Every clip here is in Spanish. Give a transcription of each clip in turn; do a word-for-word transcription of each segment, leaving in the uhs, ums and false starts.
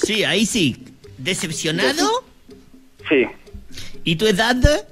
Sí, ahí sí. ¿Decepcionado? Sí. ¿Y tu edad?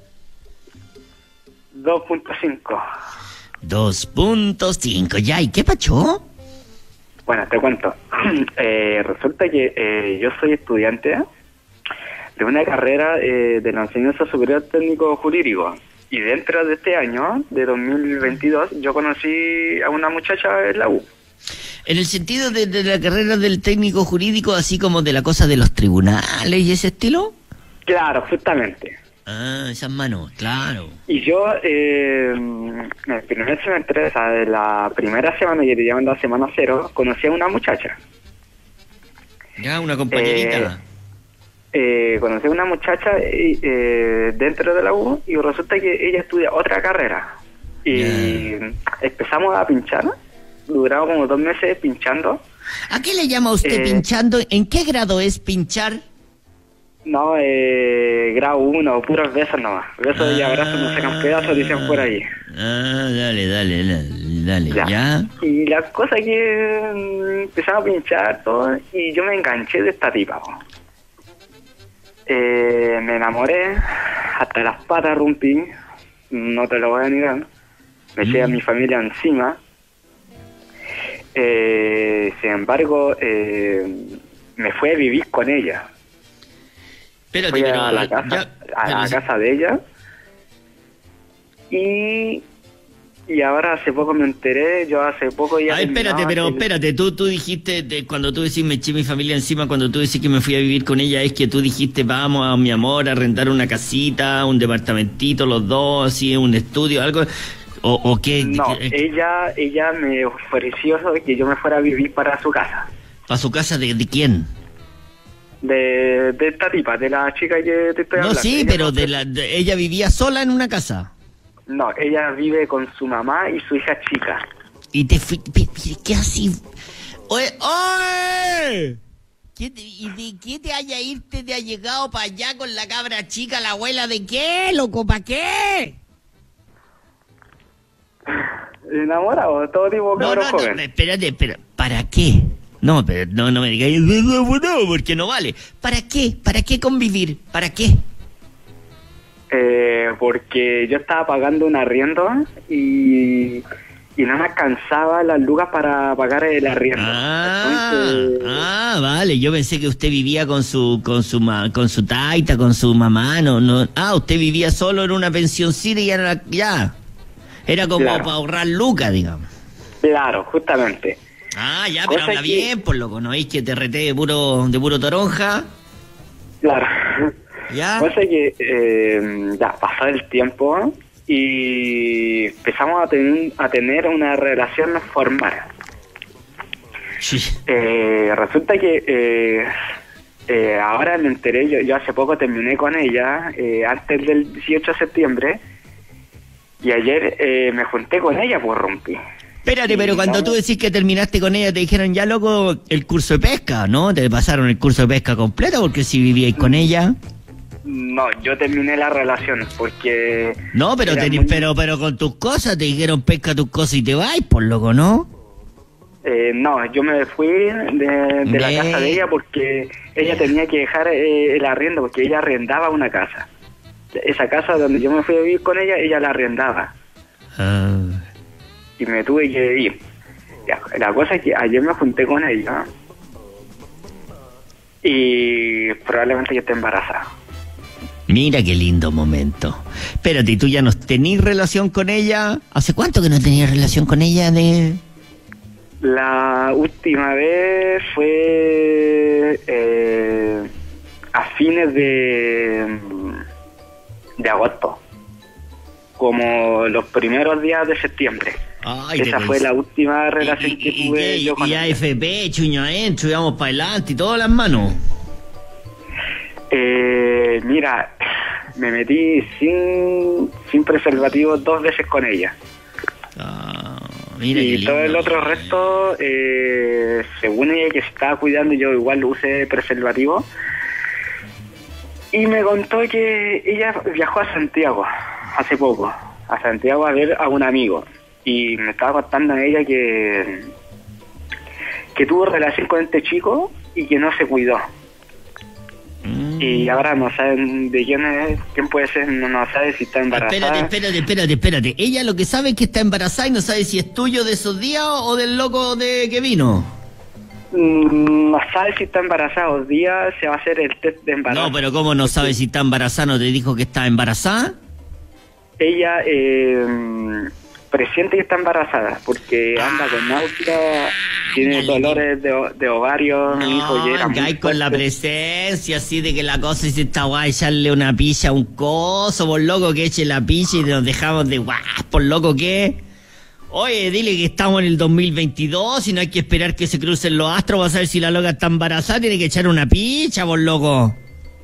dos punto cinco. dos punto cinco. Ya, ¿y qué pacho? Bueno, te cuento. Eh, resulta que eh, yo soy estudiante de una carrera eh, de la enseñanza superior técnico jurídico. Y dentro de este año, de dos mil veintidós, yo conocí a una muchacha en la U. En el sentido de, de la carrera del técnico jurídico, así como de la cosa de los tribunales y ese estilo. Claro, justamente. Ah, esas manos, claro. Y yo, eh, en el primer semestre, o sea, de la primera semana, que te llaman la semana cero, conocí a una muchacha. Ya, una compañerita. Eh, eh, conocí a una muchacha eh, dentro de la U y resulta que ella estudia otra carrera. Y yeah. empezamos a pinchar. Duramos como dos meses pinchando. ¿A qué le llama usted eh, pinchando? ¿En qué grado es pinchar? No, eh, grado uno, puros besos nomás. Besos ah, y abrazos, no sacan pedazos, dicen por ahí. Ah, dale, dale, dale, dale, ya. ¿ya? Y la cosa que mm, empezamos a pinchar todo y yo me enganché de esta tipa. Eh, me enamoré, hasta las patas rompí, no te lo voy a negar. Me eché mm. a mi familia encima. Eh, sin embargo, eh, me fui a vivir con ella. Pero, fui pero, a la casa, ya, a la casa sí. de ella. Y, y ahora hace poco me enteré, yo hace poco ya... Ay, espérate, pero que... espérate, tú, tú dijiste, de, cuando tú decís me eché mi familia encima, cuando tú decís que me fui a vivir con ella, es que tú dijiste, vamos, a mi amor, a rentar una casita, un departamentito, los dos, así, un estudio, algo... ¿O, o qué? No, ella ella me ofreció que yo me fuera a vivir para su casa. ¿Para su casa de, de quién? De, de esta tipa, de la chica que te estoy no, hablando. No, sí, ella pero de la, de, ella vivía sola en una casa. No, ella vive con su mamá y su hija chica. ¿Y te fui, qué así? ¡Oye! oye! ¿Qué te, ¿Y de qué te haya irte de allegado para allá con la cabra chica, la abuela de qué, loco? ¿Para qué? Enamorado, todo tipo de no, no, joven. No, espérate, espérate, ¿para qué? No, pero no, no me digáis, no, porque no vale. ¿Para qué? ¿Para qué convivir? ¿Para qué? Eh, porque yo estaba pagando un arriendo y, y no me alcanzaba las lucas para pagar el arriendo. Ah, Entonces... ah, vale, yo pensé que usted vivía con su con su ma, con su taita, con su mamá, no, no. Ah, usted vivía solo en una pensioncita y ya, ya. Era como claro. para ahorrar lucas, digamos. Claro, justamente. Ah, ya, pero Cosa habla que... bien, por loco, ¿no es que te reté de puro, de puro toronja? Claro. ¿Ya? Cosa que eh, ya pasó el tiempo y empezamos a, ten, a tener una relación formal. Sí. Eh, resulta que eh, eh, ahora me enteré, yo, yo hace poco terminé con ella, eh, antes del dieciocho de septiembre, y ayer eh, me junté con ella por rompí. Espérate, pero cuando tú decís que terminaste con ella, te dijeron ya, loco, el curso de pesca, ¿no? Te pasaron el curso de pesca completo, porque si vivíais con ella... No, yo terminé la relación, porque... No, pero te, muy... pero pero con tus cosas, te dijeron pesca tus cosas y te vais, por loco, ¿no? Eh, no, yo me fui de, de la casa de ella porque ella tenía que dejar eh, el arriendo, porque ella arrendaba una casa. Esa casa donde yo me fui a vivir con ella, ella la arrendaba. Ah... Y me tuve que ir. Ya, la cosa es que ayer me junté con ella y probablemente yo esté embarazada. Mira qué lindo momento. Espérate, ¿y tú ya no tenés relación con ella? ¿Hace cuánto que no tenías relación con ella? De La última vez fue eh, a fines de, de agosto. Como los primeros días de septiembre. Ay, esa fue la última relación y, que y, tuve y, yo con y A F P, chuño adentro, íbamos para adelante y todas las manos. Eh, mira, me metí sin, sin preservativo dos veces con ella. Ah, mira y qué lindo. Todo el otro resto, eh, según ella que se estaba cuidando, yo igual usé preservativo. Y me contó que ella viajó a Santiago hace poco, a Santiago a ver a un amigo. Y me estaba contando a ella que, que tuvo relación con este chico y que no se cuidó. Mm. Y ahora no saben de quién es, quién puede ser, no, no sabe si está embarazada. Espérate, espérate, espérate, espérate. Ella lo que sabe es que está embarazada y no sabe si es tuyo de esos días o del loco de que vino. Mm, No sabe si está embarazada. Hoy día se va a hacer el test de embarazo. No, pero ¿cómo no sabe si está embarazada? ¿No te dijo que está embarazada? Ella eh, presiente que está embarazada porque anda con náusea, tiene dale, dolores de, o- de ovario, mi hijo No, ya era que muy hay con la fuerte. presencia así de que la cosa es esta guay, echarle una pilla a un coso, por loco que eche la pilla y nos dejamos de guay, por loco que... Oye, dile que estamos en el dos mil veintidós y no hay que esperar que se crucen los astros para saber si la loca está embarazada, tiene que echar una picha, por loco.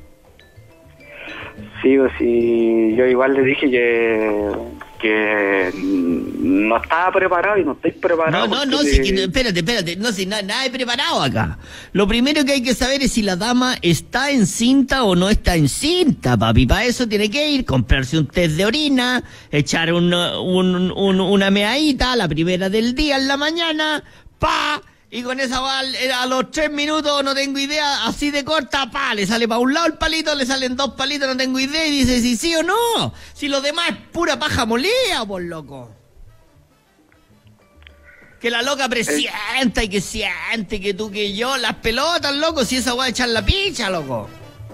Sí, pues sí, yo igual le dije que, que no estaba preparado y no estoy preparado. No, no, no, porque si, le- que- espérate, espérate, no, si na- nada he preparado acá. Lo primero que hay que saber es si la dama está encinta o no está encinta, papi. Para eso tiene que ir, comprarse un test de orina, echar un, un, un- una meadita, la primera del día en la mañana, pa, y con esa va al- a los tres minutos, no tengo idea, así de corta, pa, le sale para un lado el palito, le salen dos palitos, no tengo idea, y dice si sí o no. Si lo demás es pura paja molida, por loco. Que la loca presienta y que siente que tú, que yo, las pelotas, loco, si esa va a echar la picha, loco.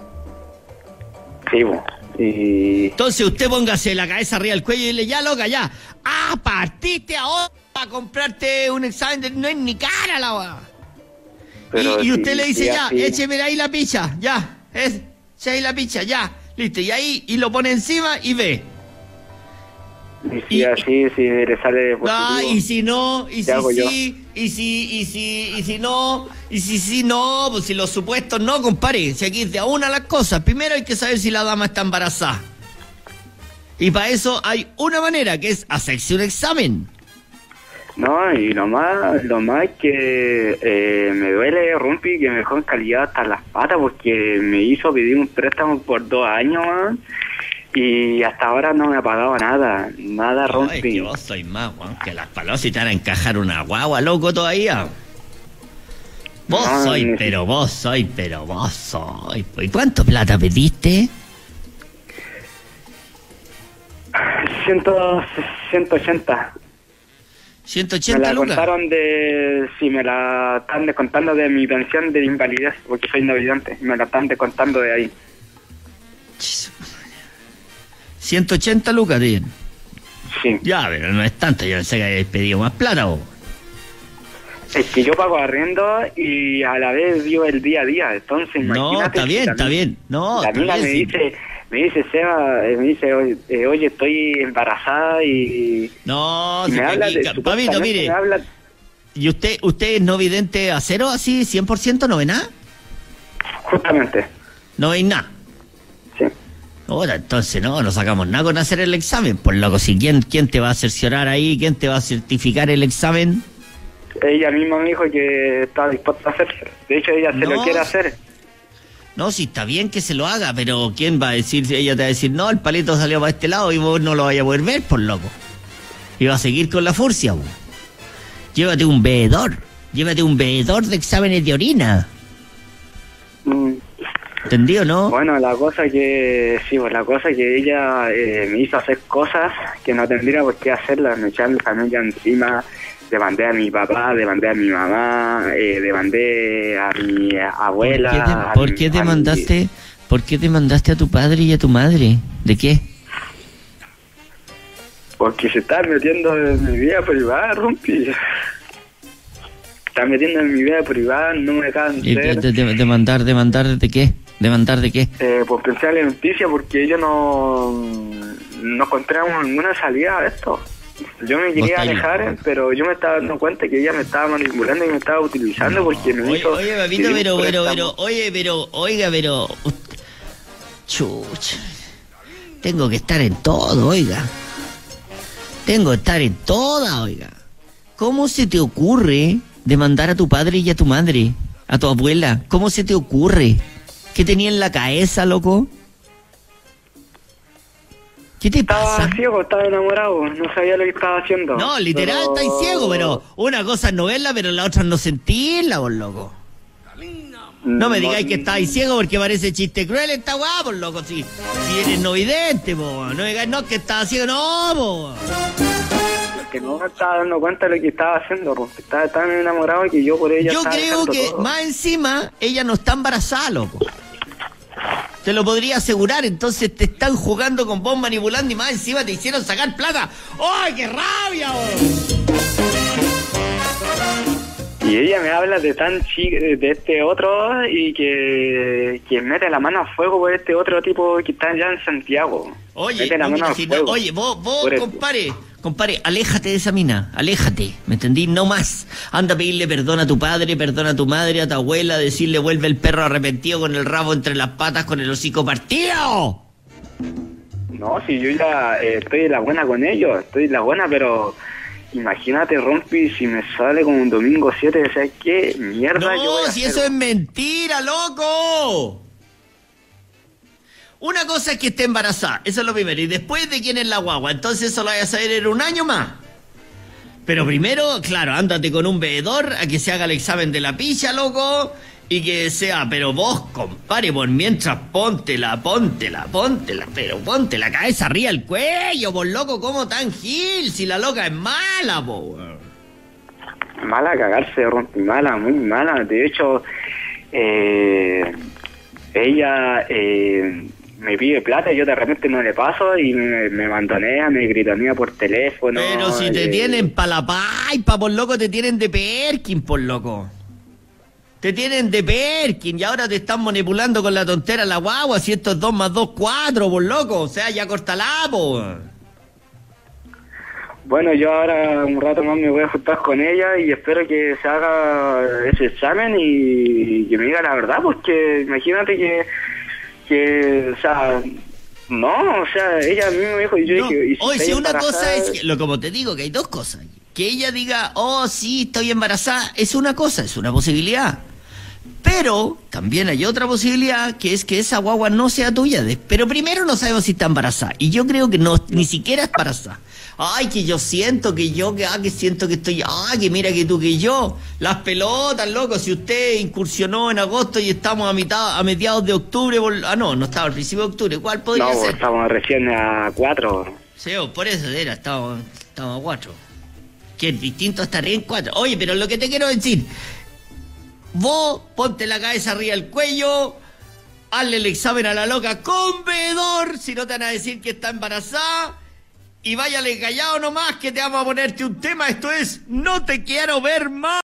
Sí, pues, y Entonces usted póngase la cabeza arriba del cuello y dile, ya, loca, ya. Ah, partiste ahora a comprarte un examen de... No es ni cara la weá. pero Y, y usted sí, le dice, sí, ya, así- écheme ahí la picha, ya. Es, eche ahí la picha, ya. Listo, y ahí, y lo pone encima y ve. Y si y- así, si le sale positivo. Ah, y si no, y ¿qué si hago yo? sí, y si, y si, y si no, y si sí no, pues si los supuestos no, compadre, si aquí es de a una las cosas, primero hay que saber si la dama está embarazada. Y para eso hay una manera, que es hacerse un examen. No, y lo más, lo más es que eh, me duele, Rumpi, que me dejó en calidad hasta las patas porque me hizo pedir un préstamo por dos años, man, y hasta ahora no me ha pagado nada, nada, No, es que Rumpi. vos sois más, Juan, que las palomas y te van a encajar una guagua, loco, todavía. Vos No, sois, ni- pero vos sois, pero vos sois. ¿Y cuánto plata pediste? Ciento, ciento ochenta. ciento Me ochenta la lucas. contaron de, sí, me la están descontando de mi pensión de invalidez porque soy no vidente, me la están descontando de ahí. ciento ochenta lucas, tío. Sí. Ya, pero no es tanto, yo pensé que habíais pedido más plata, vos. Es que yo pago arriendo y a la vez vivo el día a día, entonces No, imagínate. está bien, si la está mi- bien. No, la está mina bien, me sí. dice, me dice, Seba, eh, me dice, oye, eh, oye, estoy embarazada y, No, y si me que habla aquí, de, ca- papito, supuestamente mire, me habla, ¿y usted usted es no vidente a cero, así, cien por ciento, no ve nada? justamente, ¿No veis nada? sí. Ahora, entonces no, no sacamos nada con hacer el examen. Pues loco, si quién, quién te va a cerciorar ahí, quién te va a certificar el examen. Ella misma me dijo que estaba dispuesta a hacerse. De hecho, ella se No, lo quiere sí. hacer. No, si está bien que se lo haga, pero ¿quién va a decir? Ella te va a decir, no, el palito salió para este lado y vos no lo vayas a poder ver, por loco. Y va a seguir con la furcia, vos. Llévate un veedor, llévate un veedor de exámenes de orina. Mm. ¿Entendido, no? Bueno, la cosa que, sí, pues la cosa que ella eh, me hizo hacer cosas que no tendría por qué hacerlas, me echaron la familia encima, demandé a mi papá, demandé a mi mamá, eh, demandé a mi abuela. ¿Por qué te, a por mi- qué te a mi- mandaste, por qué te mandaste a tu padre y a tu madre? ¿De qué? Porque se está metiendo en mi vida privada, Rumpi. Se está metiendo en mi vida privada, no me dejan ¿Y de, ser. de- de- demandar, demandar de qué? ¿Demandar de qué? Eh, por pensar alimenticia, porque yo no, no encontramos ninguna salida a esto. Yo me quería estáis alejar, loco. pero yo me estaba dando cuenta que ella me estaba manipulando y me estaba utilizando porque me Oye, hizo... oye, papito, pedir un pero, pero, préstamo. pero, oye, pero, oiga, pero... Chucha. Tengo que estar en todo, oiga. Tengo que estar en toda, oiga. ¿Cómo se te ocurre demandar a tu padre y a tu madre? A tu abuela. ¿Cómo se te ocurre? ¿Qué tenía en la cabeza, loco? ¿Qué te Estaba pasa? ciego, estaba enamorado, no sabía lo que estaba haciendo. No, literal, Pero- estáis ciego, pero una cosa es no verla, pero la otra es no sentirla, vos, loco. No me digáis que estáis ciego porque parece chiste cruel esta guapo, por loco, si, si eres no vidente, po. No digáis, no, que estaba ciego, no, po. Que no me estaba dando cuenta de lo que estaba haciendo, porque estaba tan enamorado que yo por ella Yo estaba creo dejando que todo. más encima ella no está embarazada, loco. Te lo podría asegurar, entonces te están jugando con vos, manipulando y más encima te hicieron sacar plata. ¡Ay, qué rabia, vos! Y ella me habla de tan chi de este otro y que, que mete la mano a fuego por este otro tipo que está allá en Santiago. Oye, mete la no, mano mira, a si no- fuego. oye, vos, vos, Por eso. compare, compare, aléjate de esa mina, aléjate, ¿me entendí? No más. Anda a pedirle perdón a tu padre, perdón a tu madre, a tu abuela, decirle vuelve el perro arrepentido con el rabo entre las patas, con el hocico partido. No, si yo ya eh, estoy en la buena con ellos, estoy en la buena, pero imagínate, Rompi, si me sale como un domingo siete, ¿sabes qué? Mierda, yo voy No, a si hacer? eso es mentira, loco. Una cosa es que esté embarazada, eso es lo primero, y después de quién es la guagua, entonces eso lo vas a saber en un año más. Pero primero, claro, ándate con un veedor a que se haga el examen de la picha, loco, y que sea, pero vos, compadre, por mientras póntela, póntela, póntela, pero ponte la cabeza arriba del cuello, por loco, ¿cómo tan gil? Si la loca es mala, po, weón. Mala cagarse, Rompi, mala, muy mala. De hecho, eh, ella eh, me pide plata y yo de repente no le paso y me, me mandonea, me gritonea por teléfono. Pero si te eh, tienen pa' la paipa, por loco, te tienen de Perkin, por loco. Te tienen de Perkin y ahora te están manipulando con la tontera la guagua, si esto es dos más dos, cuatro, por loco. O sea, ya cortala, po. Bueno, yo ahora un rato más me voy a juntar con ella y espero que se haga ese examen y que me diga la verdad, porque imagínate que, que o sea, no, o sea, ella a mí me dijo y yo No, dije... ¿y si oye, estoy si una embarazada? cosa es, que, lo como te digo, que hay dos cosas. Que ella diga, oh, sí, estoy embarazada, es una cosa, es una posibilidad. Pero también hay otra posibilidad, que es que esa guagua no sea tuya. de- Pero primero no sabemos si está embarazada. Y yo creo que no, ni siquiera es embarazada. Ay, que yo siento, que yo, que, ah, que siento que estoy, ay, que mira que tú, que yo. Las pelotas, loco, si usted incursionó en agosto y estamos a mitad, a mediados de octubre, vol- ah, no, no estaba al principio de octubre, ¿cuál podría No, pues, ser? estamos recién a cuatro. Sí, oh, por eso era, estamos, estamos a cuatro. Que es distinto a estar en cuatro. Oye, pero lo que te quiero decir, vos ponte la cabeza arriba del cuello, hazle el examen a la loca con veedor, si no te van a decir que está embarazada, y váyale callado nomás que te vamos a ponerte un tema, esto es No te quiero ver más.